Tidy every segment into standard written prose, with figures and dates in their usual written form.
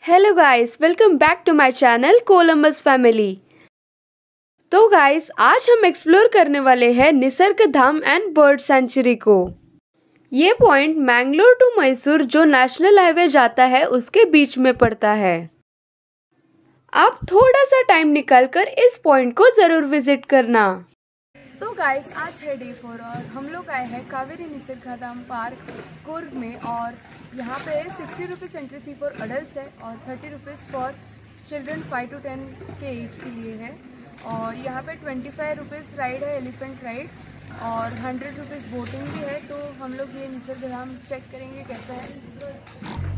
Hello guys, welcome back to my channel Columbus family. तो guys, आज हम explore करने वाले हैं Nisarg Dham and bird sanctuary को। ये पॉइंट मैंगलोर टू मैसूर जो नेशनल हाईवे जाता है उसके बीच में पड़ता है। आप थोड़ा सा टाइम निकालकर इस पॉइंट को जरूर विजिट करना। तो गाइस, आज है डे 4 और हम लोग आए हैं कावेरी निसर्गधाम पार्क कुर्ग में। और यहाँ पे 60 rupees entry fee for adult है और 30 रुपीज़ फॉर चिल्ड्रन 5 to 10 के एज के लिए है। और यहाँ पे 25 रुपीज़ राइड है, एलिफेंट राइड, और 100 रुपीज़ बोटिंग भी है। तो हम लोग ये निसर्गधाम चेक करेंगे कैसा है।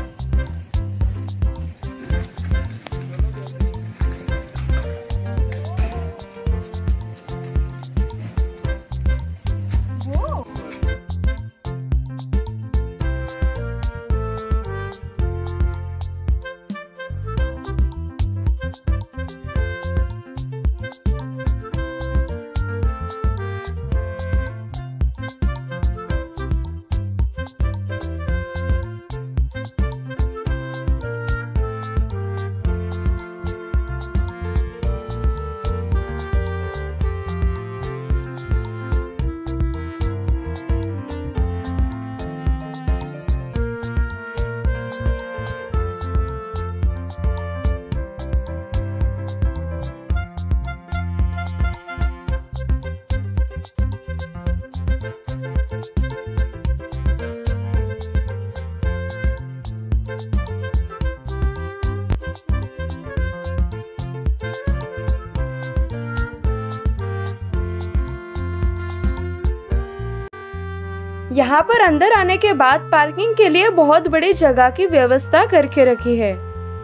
यहाँ पर अंदर आने के बाद पार्किंग के लिए बहुत बड़ी जगह की व्यवस्था करके रखी है।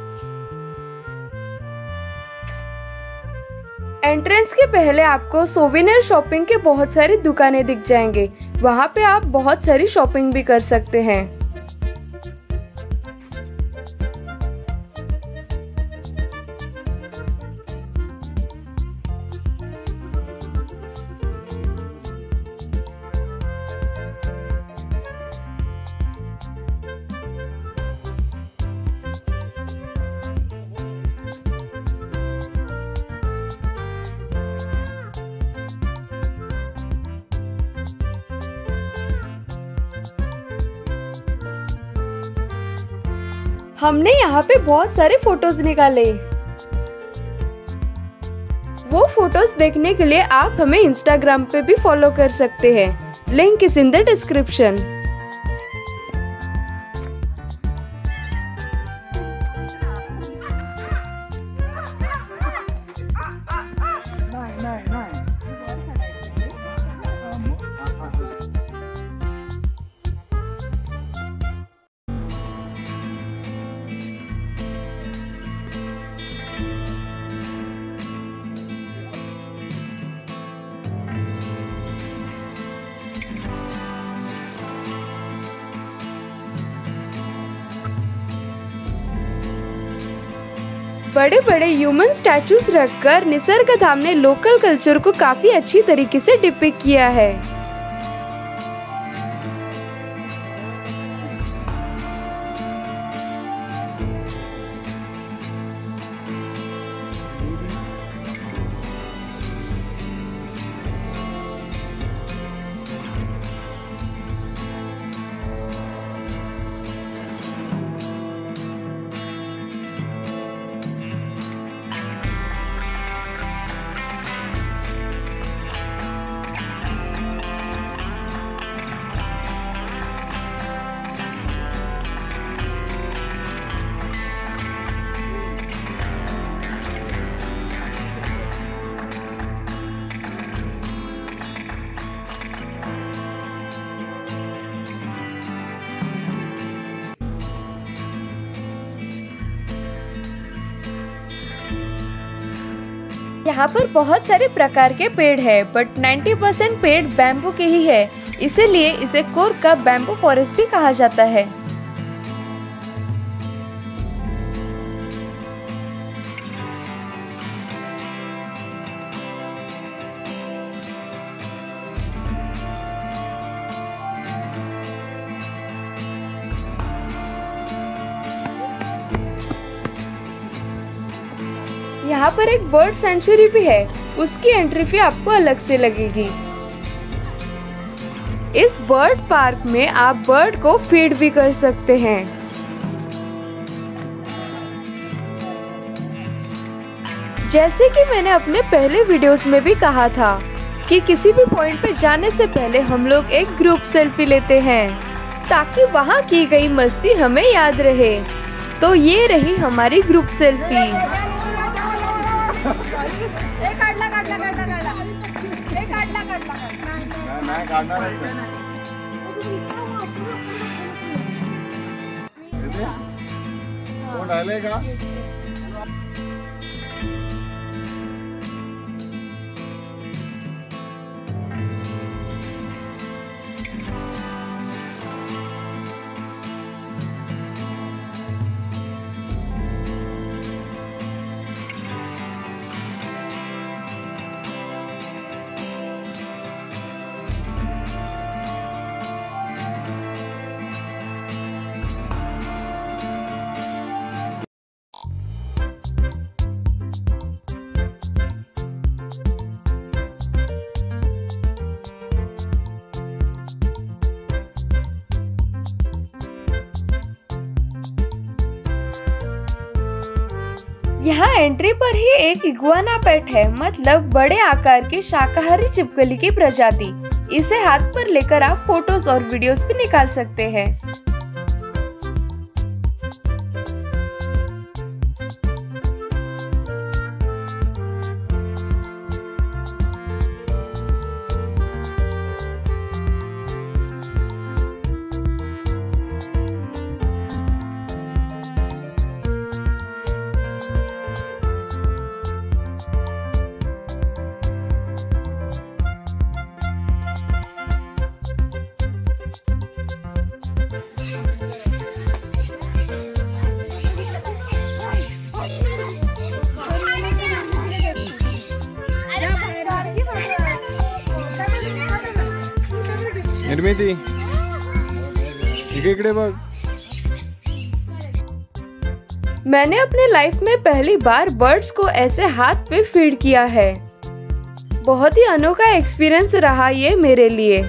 एंट्रेंस के पहले आपको सोवेनियर शॉपिंग के बहुत सारी दुकानें दिख जाएंगे। वहाँ पे आप बहुत सारी शॉपिंग भी कर सकते हैं। हमने यहाँ पे बहुत सारे फोटोज निकाले। वो फोटोज देखने के लिए आप हमें इंस्टाग्राम पे भी फॉलो कर सकते हैं। Link is in the description. बड़े बड़े ह्यूमन स्टैचूज रखकर निसर्गधाम ने लोकल कल्चर को काफी अच्छी तरीके से डिपिक्ट किया है। यहाँ पर बहुत सारे प्रकार के पेड़ है, बट 90% पेड़ बैम्बू के ही है, इसीलिए इसे कुर्ग का बैम्बू फॉरेस्ट भी कहा जाता है। यहाँ पर एक बर्ड सेंचुरी भी है, उसकी एंट्री फी आपको अलग से लगेगी। इस बर्ड पार्क में आप बर्ड को फीड भी कर सकते हैं। जैसे कि मैंने अपने पहले वीडियोस में भी कहा था कि किसी भी पॉइंट पे जाने से पहले हम लोग एक ग्रुप सेल्फी लेते हैं ताकि वहाँ की गई मस्ती हमें याद रहे। तो ये रही हमारी ग्रुप सेल्फी। यहाँ एंट्री पर ही एक इगुआना पेट है, मतलब बड़े आकार की शाकाहारी छिपकली की प्रजाति। इसे हाथ पर लेकर आप फोटोज और वीडियोस भी निकाल सकते हैं। निर्मिती इकडे बघ। मैंने अपने लाइफ में पहली बार बर्ड्स को ऐसे हाथ पे फीड किया है। बहुत ही अनोखा एक्सपीरियंस रहा ये मेरे लिए।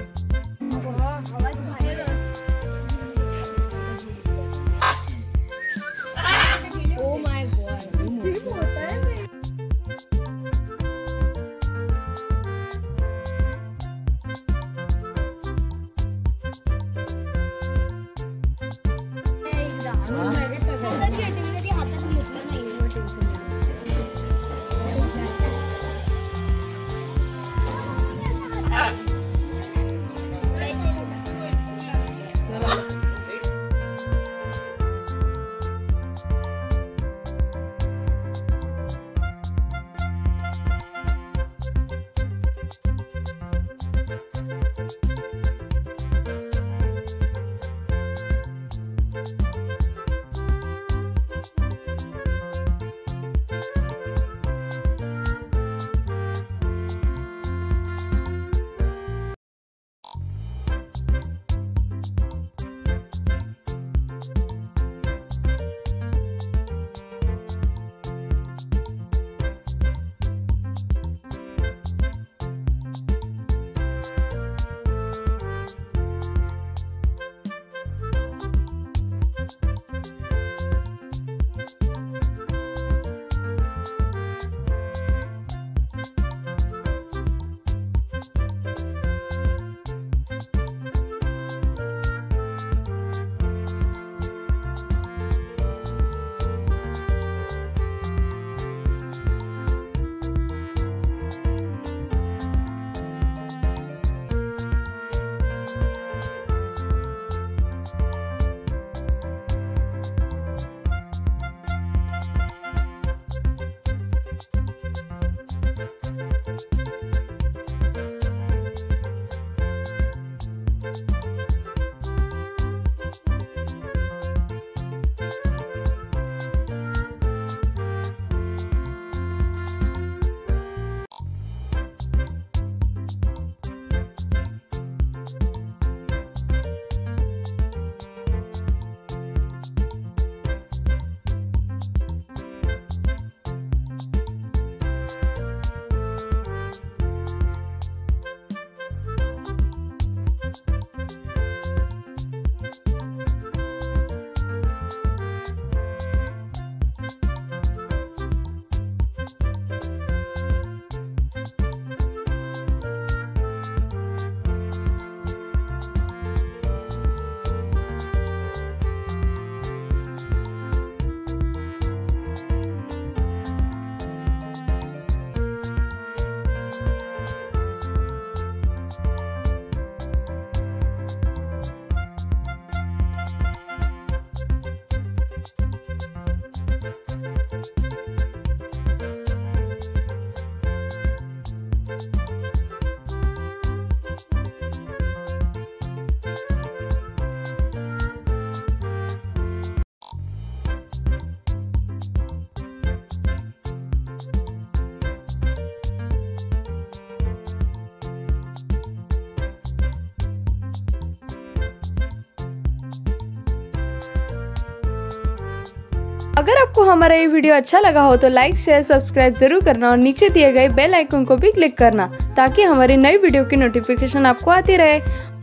अगर आपको हमारा ये वीडियो अच्छा लगा हो तो लाइक शेयर सब्सक्राइब जरूर करना और नीचे दिए गए बेल आइकन को भी क्लिक करना ताकि हमारी नई वीडियो की नोटिफिकेशन आपको आती रहे।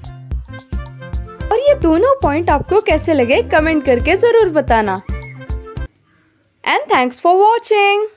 और ये दोनों पॉइंट आपको कैसे लगे कमेंट करके जरूर बताना। And thanks for watching.